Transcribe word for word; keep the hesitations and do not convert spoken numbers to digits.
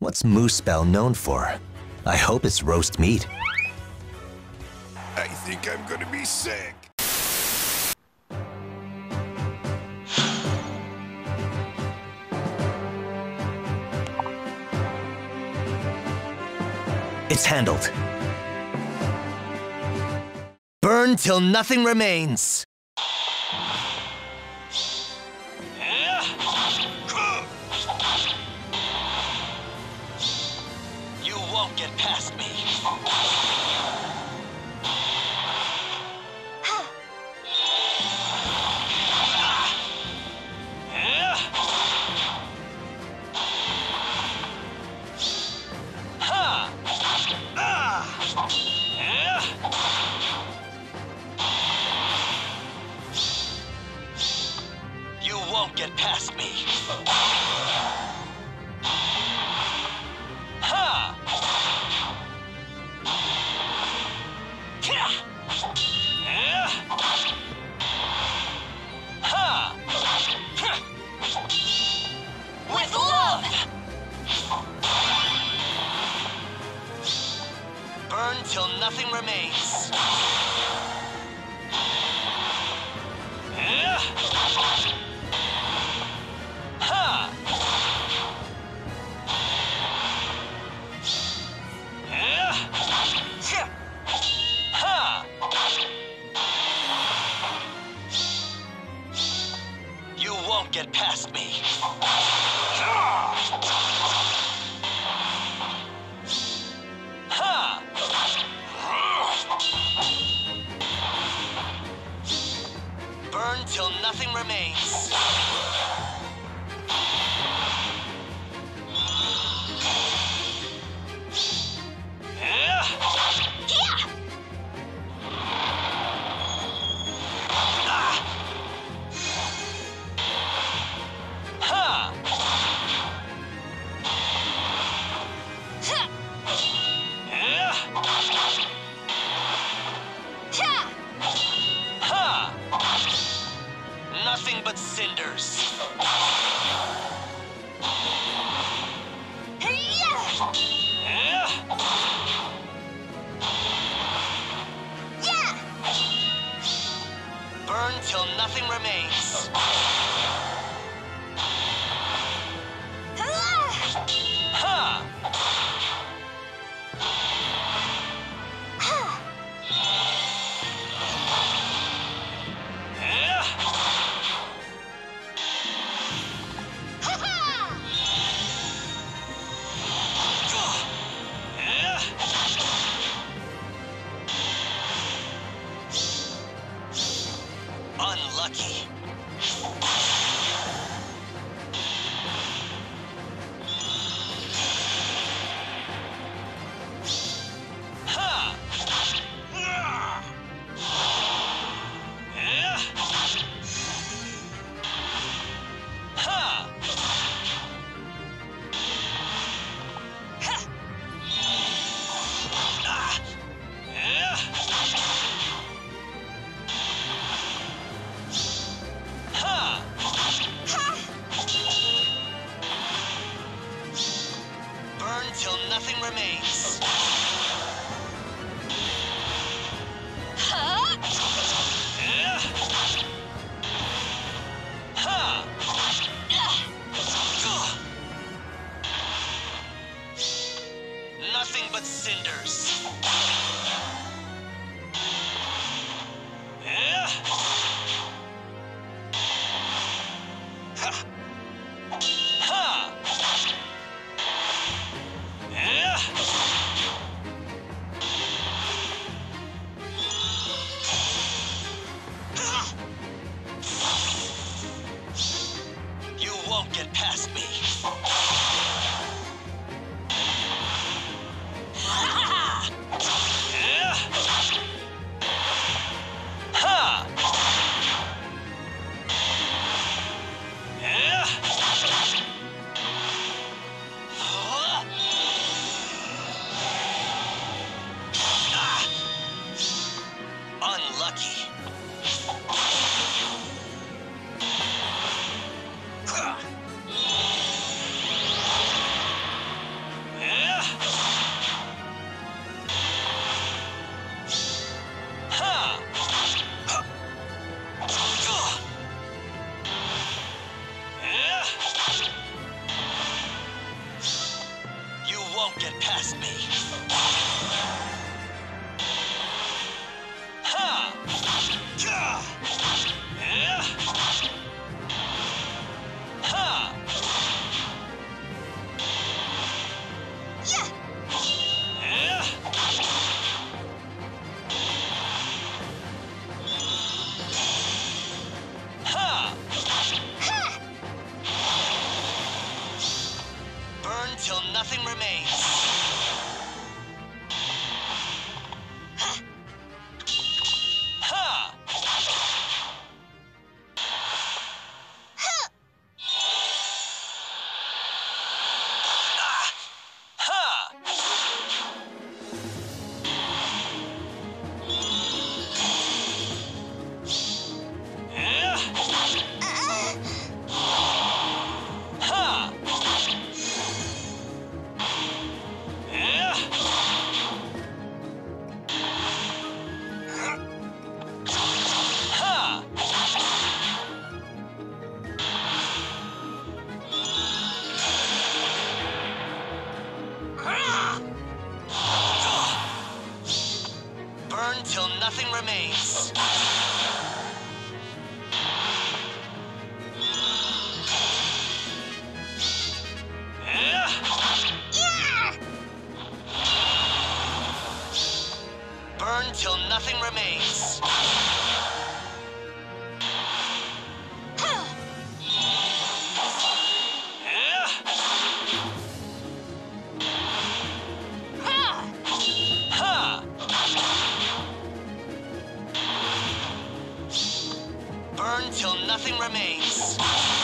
What's Muspell known for? I hope it's roast meat. I think I'm gonna be sick. It's handled. Burn till nothing remains. You won't get past me. You won't get past me. Ha! Ha! With love! Burn till nothing remains. Ha! Ha! You won't get past me. Ha! Burn till nothing remains. Nothing but cinders. Burn till nothing remains. Ha! Unlucky. Ha! Ha! Burn till nothing remains. Ha! Nothing but cinders. You won't get past me. Unlucky. past me. Ha! Gah! Yeah! Ha! Yeah! Yeah! Ha! Ha! Burn till nothing remains. Ha! Ha! Ha! Yeah! Uh, Ha! Yeah! Ha! Burn till nothing remains. Yeah! yeah! Burn till nothing remains. Ha! Yeah! Ha! Ha! Burn till nothing remains.